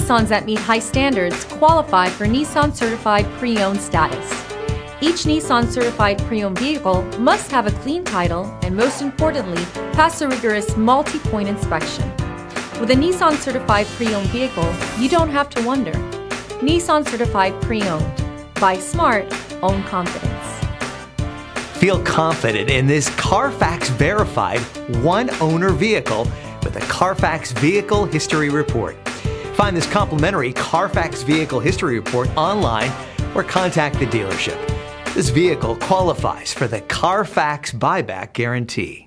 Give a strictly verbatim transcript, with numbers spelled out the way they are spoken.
Nissans that meet high standards qualify for Nissan Certified Pre-Owned status. Each Nissan Certified Pre-Owned vehicle must have a clean title and, most importantly, pass a rigorous multi-point inspection. With a Nissan Certified Pre-Owned vehicle, you don't have to wonder. Nissan Certified Pre-Owned. Buy smart, own confidence. Feel confident in this Carfax verified one-owner vehicle with a Carfax Vehicle History Report. Find this complimentary Carfax Vehicle History Report online or contact the dealership. This vehicle qualifies for the Carfax Buyback Guarantee.